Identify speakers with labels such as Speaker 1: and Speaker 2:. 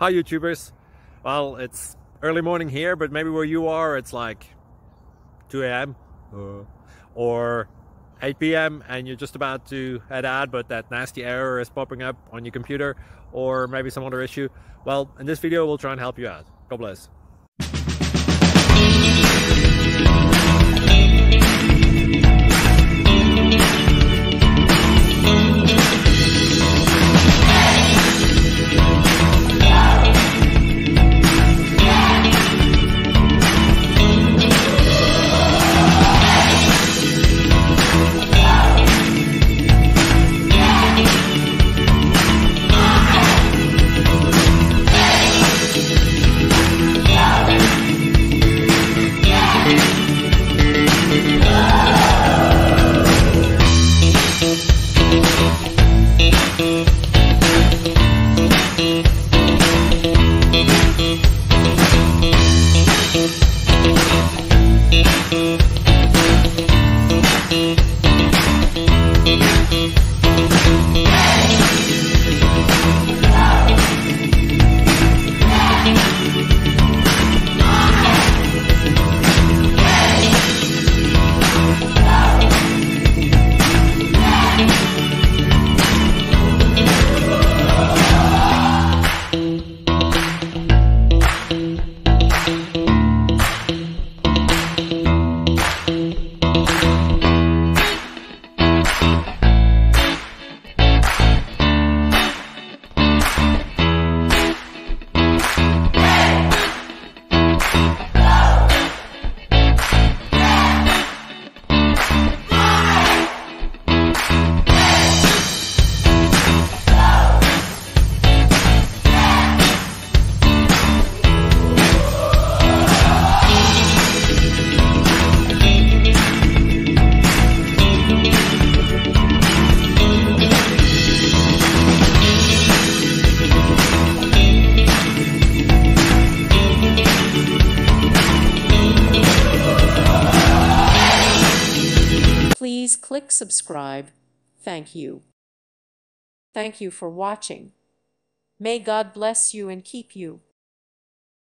Speaker 1: Hi YouTubers. Well, it's early morning here, but maybe where you are it's like 2 a.m. or 8 p.m. and you're just about to head out, but that nasty error is popping up on your computer, or maybe some other issue. Well, in this video we'll try and help you out. God bless.
Speaker 2: Please click subscribe. Thank you. Thank you for watching. May God bless you and keep you.